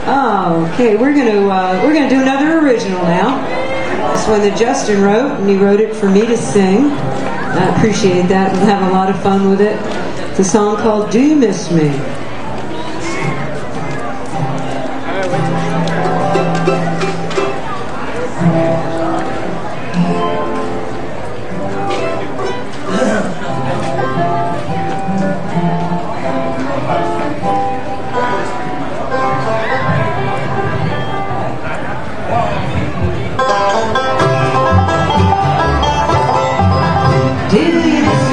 Okay, we're gonna do another original now. This one that Justin wrote, and he wrote it for me to sing. I appreciate that. We'll have a lot of fun with it. It's a song called "Do You Miss Me?" Do you miss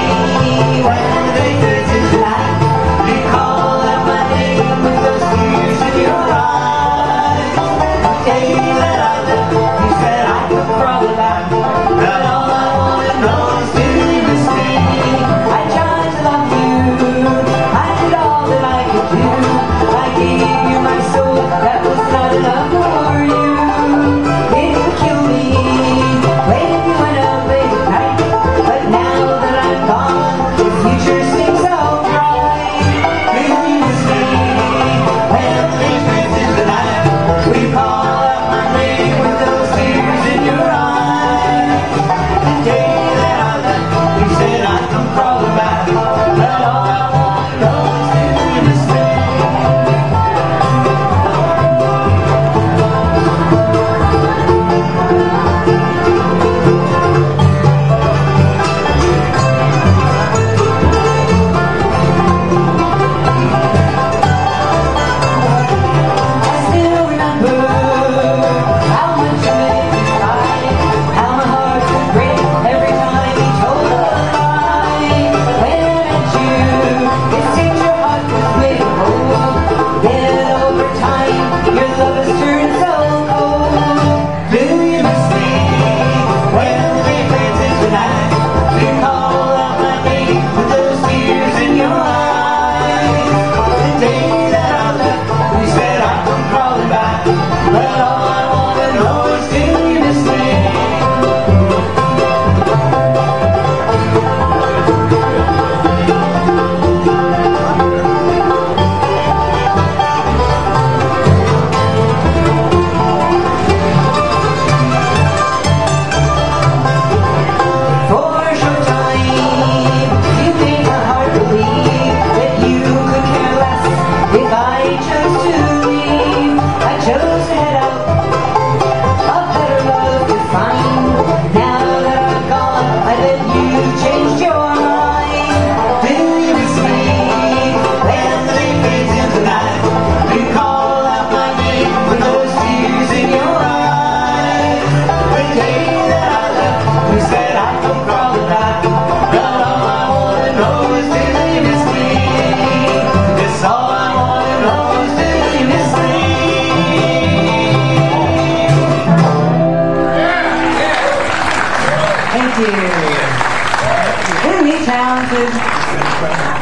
me when the day turns into night? You call out my name with those tears in your eyes. The day that I left, you said I could crawl back. But all I want to know is, do you miss me? I tried to love you, I did all that I could do. I gave you my soul, that was not enough for you. It would kill me, wait if you went out late at night. But now that I'm gone, the future seems so bright. Do you miss me when the day turns into night? We call out my name with those tears in your eyes. The day that I left, you said I'd come crawling back. But all I want to know is, do you miss me? Thank you. Isn't he talented?